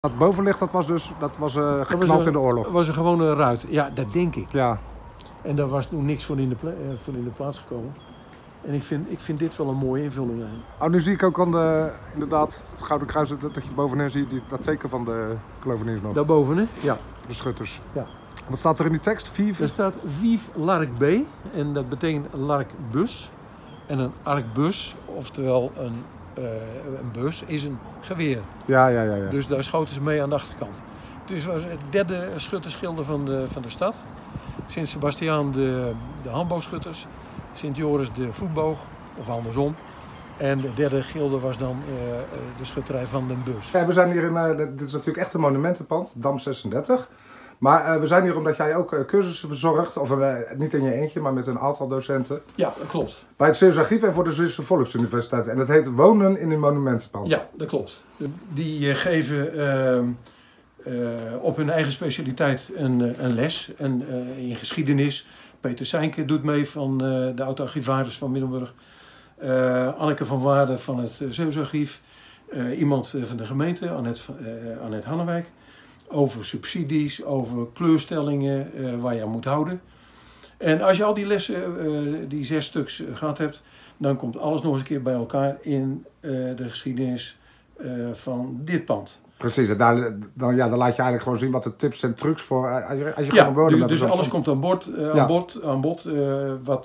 Dat bovenlicht, dat was geknald in de oorlog. Dat was een gewone ruit. Ja, dat denk ik. Ja. En daar was toen niks voor in de plaats gekomen. En ik vind dit wel een mooie invulling aan. Oh, nu zie ik ook aan inderdaad, het Gouden Kruis, dat je bovenin ziet, dat teken van de Cloveniers nog. Daarboven, hè? Ja. De schutters. Ja. Wat staat er in die tekst? Er staat Vive l'Arc B. En dat betekent l'arquebus. En een arquebus, oftewel een bus, is een geweer. Ja. Dus daar schoten ze mee aan de achterkant. Het was het derde schuttersgilde van de stad. Sint Sebastiaan de handboogschutters. Sint Joris de voetboog, of andersom. En de derde gilde was dan de schutterij van den Bus. Ja, we zijn hier dit is natuurlijk echt een monumentenpand, Dam 36. Maar we zijn hier omdat jij ook cursussen verzorgt, of niet in je eentje, maar met een aantal docenten. Ja, dat klopt. Bij het Zeeuws Archief en voor de Zwitserse Volksuniversiteit. En dat heet Wonen in een monumentenpand. Ja, dat klopt. Die geven op hun eigen specialiteit een les. In geschiedenis. Peter Seinke doet mee van de oud-archivaris van Middelburg. Anneke van Waarden van het Zeeuws Archief. Iemand van de gemeente, Annette Hannewijk. Over subsidies, over kleurstellingen, waar je aan moet houden. En als je al die lessen, die 6 stuks gehad hebt, dan komt alles nog eens een keer bij elkaar in de geschiedenis van dit pand. Precies, en dan laat je eigenlijk gewoon zien wat de tips en trucs voor als je gewoon bodem hebt. Dus alles komt aan bod, wat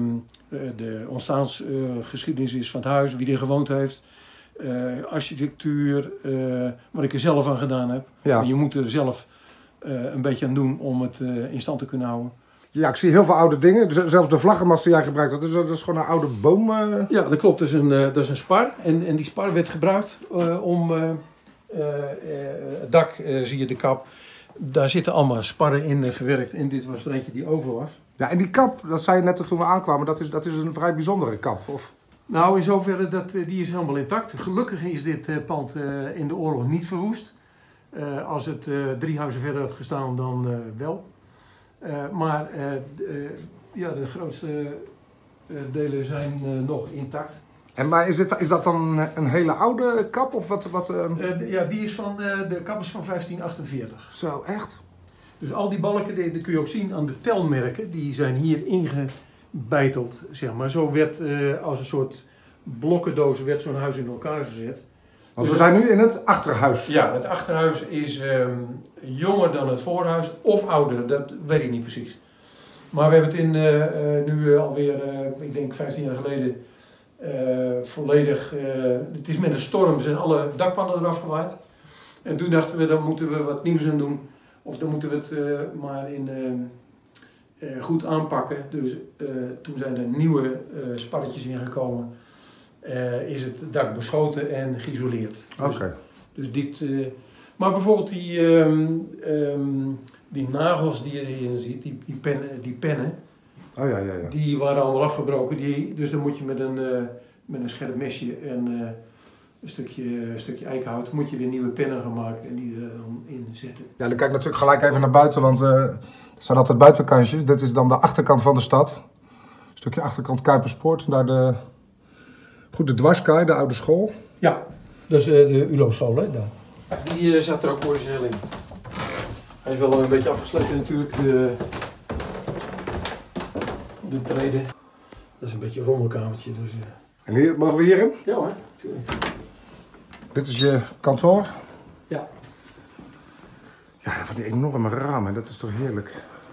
de ontstaansgeschiedenis is van het huis, wie er gewoond heeft. Architectuur, wat ik er zelf aan gedaan heb. Ja. Je moet er zelf een beetje aan doen om het in stand te kunnen houden. Ja, ik zie heel veel oude dingen. Zelfs de vlaggenmast die jij gebruikt, dat is gewoon een oude boom. Ja, dat klopt. Dat is een spar. En die spar werd gebruikt om het dak, zie je de kap. Daar zitten allemaal sparren in verwerkt. En dit was er eentje die over was. Ja, en die kap, dat zei je net toen we aankwamen, dat is een vrij bijzondere kap, of? Nou, in zoverre die is helemaal intact. Gelukkig is dit pand in de oorlog niet verwoest. Als het 3 huizen verder had gestaan, dan wel. Maar de grootste delen zijn nog intact. Maar is dat dan een hele oude kap? Of wat? Ja, die is de kap is van 1548. Zo, echt? Dus al die balken, die kun je ook zien aan de telmerken. Die zijn hier ingebeiteld, zeg maar. Zo werd als een soort blokkendoos werd zo'n huis in elkaar gezet. Want dus we zijn nu in het achterhuis. Ja, het achterhuis is jonger dan het voorhuis of ouder, dat weet ik niet precies. Maar we hebben het nu alweer, ik denk 15 jaar geleden, volledig, het is met een storm, zijn alle dakpannen eraf gewaaid. En toen dachten we, dan moeten we wat nieuws aan doen. Of dan moeten we het maar goed aanpakken. Dus toen zijn er nieuwe sparretjes ingekomen. Is het dak beschoten en geïsoleerd. Dus, Oké. Dus dit, maar bijvoorbeeld die nagels die je hierin ziet, die pennen, Oh ja. die waren allemaal afgebroken. Dus dan moet je met een scherp mesje en een stukje eikenhout moet je weer nieuwe pennen gaan maken en die er dan in zetten. Ja, dan kijk ik natuurlijk gelijk even naar buiten, want er staan altijd buitenkantjes. Dit is dan de achterkant van de stad. Een stukje achterkant Kuiperspoort. Daar de Dwarskaai, de oude school. Ja, dat is de ULO-school, hè? Daar. Die zat er ook origineel in. Hij is wel een beetje afgesleten natuurlijk, de treden. Dat is een beetje een rommelkamertje. Dus, En hier, mogen we hierin? Ja hoor, natuurlijk. Dit is je kantoor. Ja. Ja, van die enorme ramen, dat is toch heerlijk.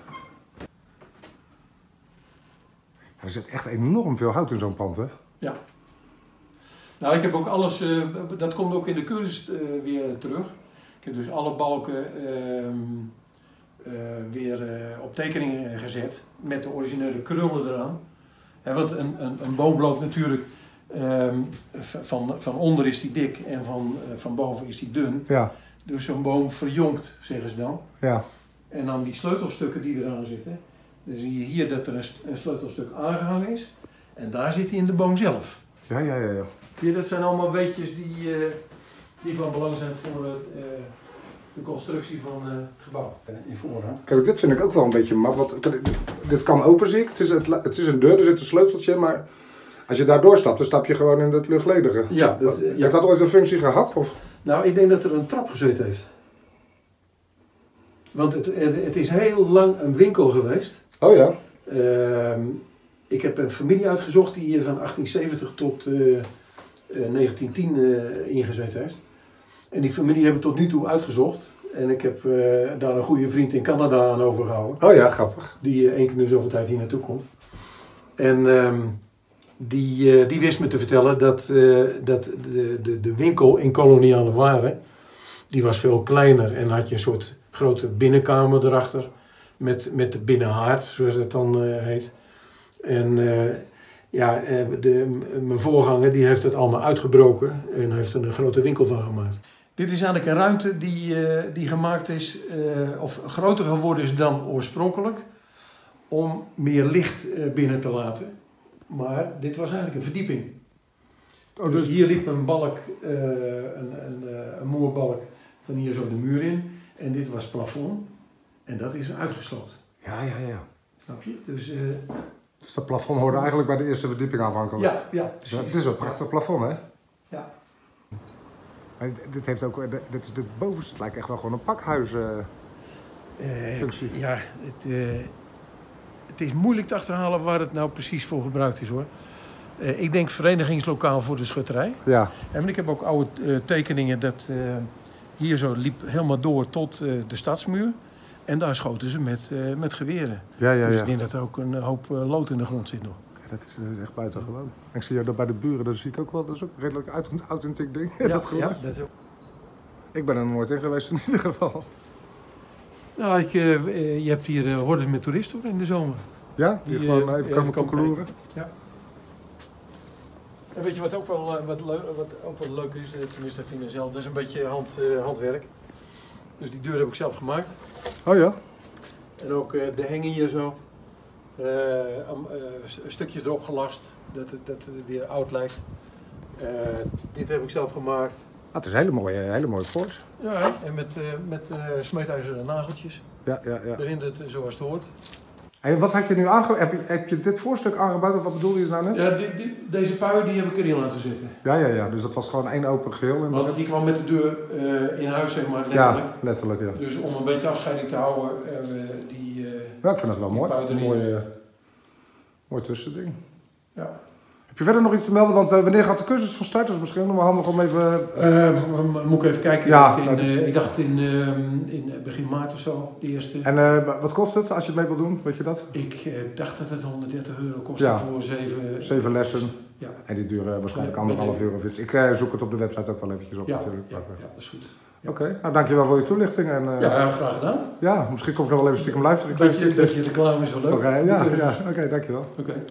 Er zit echt enorm veel hout in zo'n pand, hè? Ja. Nou, ik heb ook alles, dat komt ook in de cursus weer terug. Ik heb dus alle balken weer op tekeningen gezet met de originele krullen eraan. Want een boom loopt natuurlijk, van onder is die dik en van boven is die dun. Ja. Dus zo'n boom verjongt, zeggen ze dan. Ja. En dan die sleutelstukken die eraan zitten. Dan zie je hier dat er een sleutelstuk aangehangen is. En daar zit hij in de boom zelf. Ja. Hier, dat zijn allemaal weetjes die van belang zijn voor de constructie van het gebouw in voorhand. Kijk, dit vind ik ook wel een beetje maf. Want dit kan open, zie ik. Het is een deur, er zit een sleuteltje, maar als je daar doorstapt, dan stap je gewoon in het luchtledige. Ja, Heeft dat ooit een functie gehad? Of? Nou, ik denk dat er een trap gezeten heeft. Want het is heel lang een winkel geweest. Oh ja? Ik heb een familie uitgezocht die van 1870 tot 1910 ingezeten heeft. En die familie hebben we tot nu toe uitgezocht. En ik heb daar een goede vriend in Canada aan overgehouden. Oh ja, grappig. Die één keer in de zoveel tijd hier naartoe komt. En die wist me te vertellen dat de winkel in koloniale waren, die was veel kleiner en had je een soort grote binnenkamer erachter. Met de binnenhaard, zoals het dan heet. En mijn voorganger die heeft het allemaal uitgebroken en heeft er een grote winkel van gemaakt. Dit is eigenlijk een ruimte die gemaakt is, of groter geworden is dan oorspronkelijk, om meer licht binnen te laten. Maar dit was eigenlijk een verdieping. Oh, dus hier liep een balk, een moerbalk van hier zo de muur in. En dit was het plafond. En dat is uitgesloopt. Ja. Snap je? Dus dat plafond hoorde eigenlijk bij de eerste verdieping aanvankelijk. Ja. Dus het is een prachtig plafond, hè? Ja. Maar dit heeft ook, dit bovenste, het lijkt echt wel gewoon een pakhuis functie. Ja, het is moeilijk te achterhalen waar het nou precies voor gebruikt is, hoor. Ik denk verenigingslokaal voor de schutterij. Ja. En ik heb ook oude tekeningen dat hier zo liep helemaal door tot de stadsmuur. En daar schoten ze met geweren. Ja. Dus ik denk dat er ook een hoop lood in de grond zit nog. Ja, dat is echt buitengewoon. En ik zie jou dat bij de buren, dat zie ik ook wel, dat is ook een redelijk authentiek ding. Ja, dat ja, dat is ook. Ik ben er nooit in geweest in ieder geval. Nou, je hebt hier hordes met toeristen hoor, in de zomer. Ja? Die gewoon even komen koekeloeren? Ja. En weet je wat ook wel, leuk is, tenminste dat vind ik zelf, dat is een beetje handwerk. Dus die deur heb ik zelf gemaakt. Oh ja? En ook de hengen hier zo. Stukjes erop gelast, dat het weer oud lijkt. Dit heb ik zelf gemaakt. Ah, het is een hele mooie poort. Ja, en met smeedijzeren nageltjes. Ja. Erin zoals het hoort. En wat had je nu aangebouwd? Heb je dit voorstuk aangebouwd of wat bedoel je nou net? Ja, deze pui die heb ik erin laten zitten. Ja. Dus dat was gewoon één open geheel. Want die kwam met de deur in huis, zeg maar, letterlijk. Ja, letterlijk, ja. Dus om een beetje afscheiding te houden, ja, ik vind dat wel mooi. Een mooi tussending. Ja. Heb je verder nog iets te melden? Want wanneer gaat de cursus van start? Dat is misschien nog wel handig om even... Moet ik even kijken. Ja, ik dacht in begin maart of zo, de eerste. En wat kost het als je het mee wil doen? Weet je dat? Ik dacht dat het €130 kostte voor 7 lessen. Ja. En die duren waarschijnlijk €1,5 of iets. Ik zoek het op de website ook wel eventjes op natuurlijk. Ja, dat is goed. Ja. Oké, nou dankjewel voor je toelichting. En, ja, graag gedaan. Ja, misschien kom ik nog wel even stiekem luisteren. Dat je reclame is wel leuk. Oké, dankjewel. Oké.